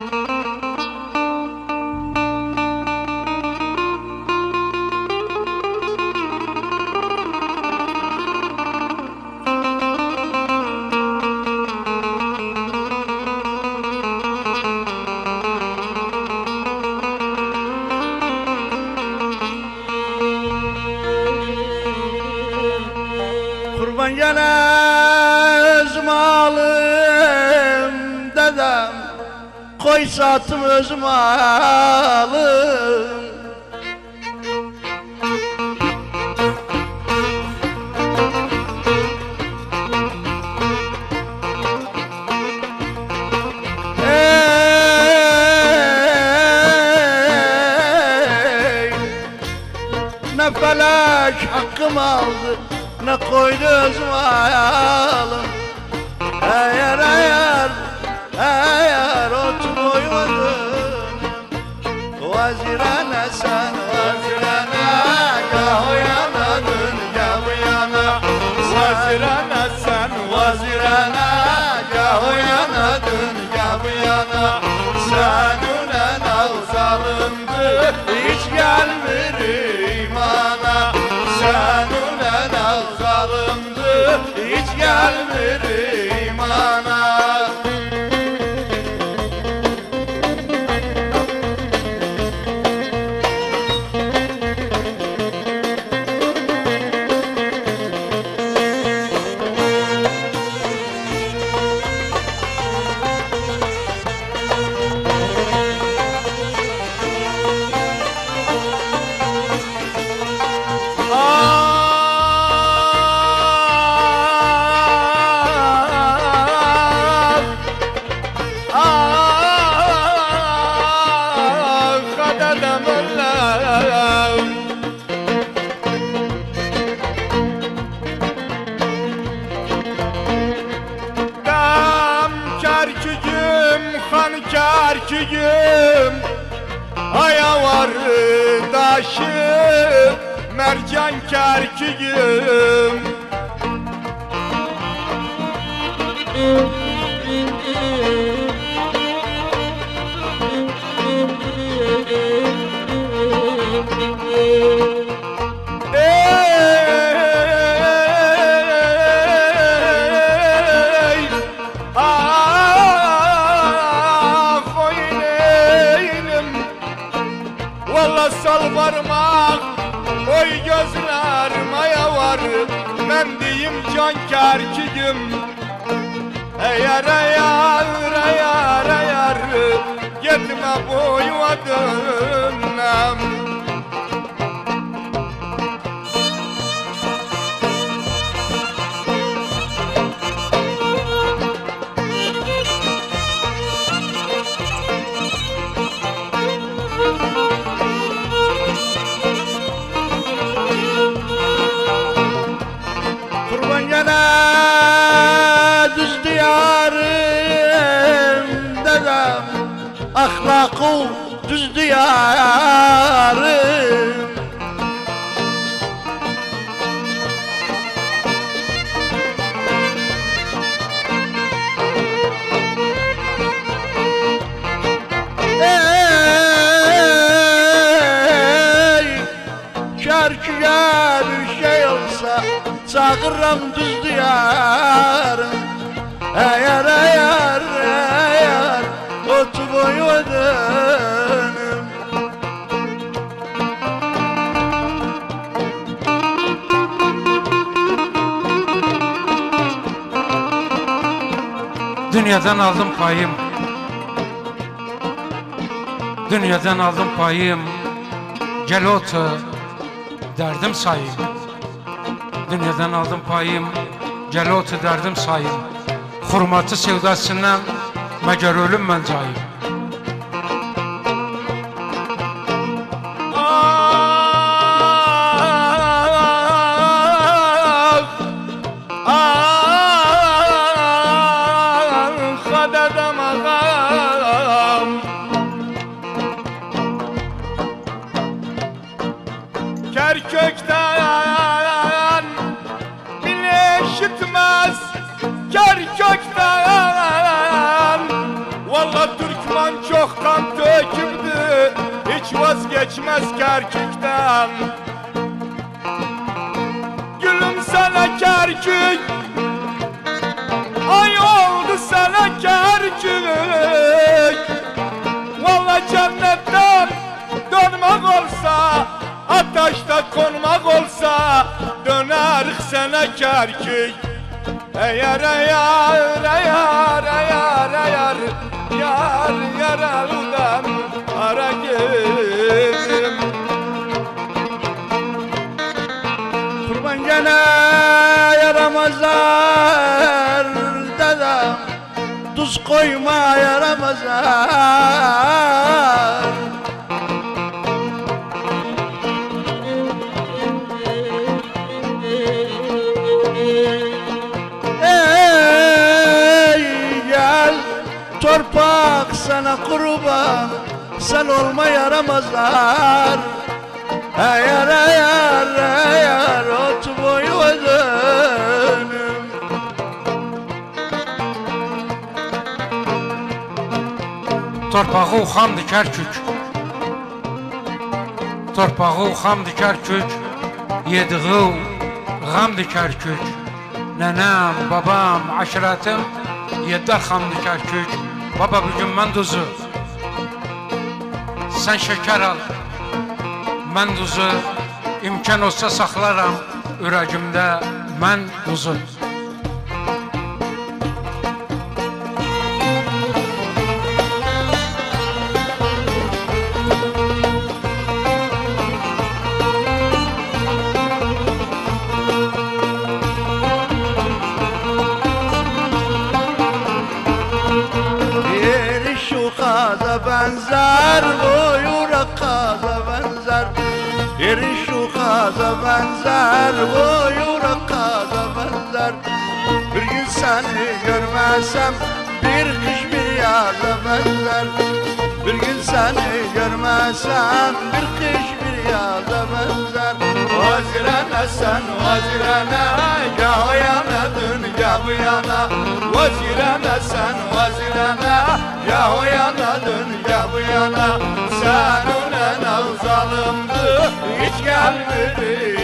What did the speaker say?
Kurban gelez malım dedem, koy satım öz malım. Ne felek hakkım aldı, ne koydu öz malım. Eğer otur koymadın, vazirene sen vazirene, gah o yana dön gah bu yana. Vazirene sen vazirene, gah o yana dön gah bu yana. Seninle avzalındı, hiç gelmir imana. Seninle avzalındı, hiç gelmir imana. Kerküğüm aya var daşı mercan kerküğüm. Sal varmak, oy gözler maya var. Ben diyeyim can kerkigim. Eğer gitme bu yuvadan. Kurban gele düz diyarım dedem, ahlakı düz diyarım. Kerküğe bir şey olsa çağırram düz diyarım. Eğer otu boyu dönüm. Dünyadan aldım payım, dünyadan aldım payım. Gel otur, derdim sayım. Dünyadan aldım payım, gel otur derdim sayım. Hurmatı sevdasından məgər ölüm mən cayım. Xadədəm ağam, Kerkük'ten bile işitmez, Kerkük'ten vallahi Türkmen çok kan döküldü, hiç vazgeçmez Kerkük'ten. Gülüm sana Kerkük, ay oldu sana Kerkük. Vallahi cennetten dönmek olsa, ateşte konmak olsa, dönerik sana Kerkük. Eğer yar yaralıdan ara geldim. Kurban gene yaramazlar dedem, tuz koyma yaramazlar. Torpak sana kurban, sen olma yaramazlar. Eğer ot boyu dönüm. Torpağı uxamdı Kerkük, torpağı uxamdı Kerkük, yediği gamdı Kerkük. Nenem, babam, aşiretim yedder xamdı Kerkük. Baba bugün mən duzu, sen şeker al, mən duzu, imkan olsa saxlaram ürəgimdə mən duzu. Benzer boyuna kaza benzer, yeri şu kaza benzer, boyuna kaza benzer. Bir gün seni görmezsem bir kış bir yaza benzer. Bir gün seni görmezsem bir kış bir yaza benzer. Vazirene sen vazirene, ya o yana dön ya bu yana. Vazirene sen vazirene, ya o yana dön ya bu yana. Sen ulen al zalımdı, hiç gelmedi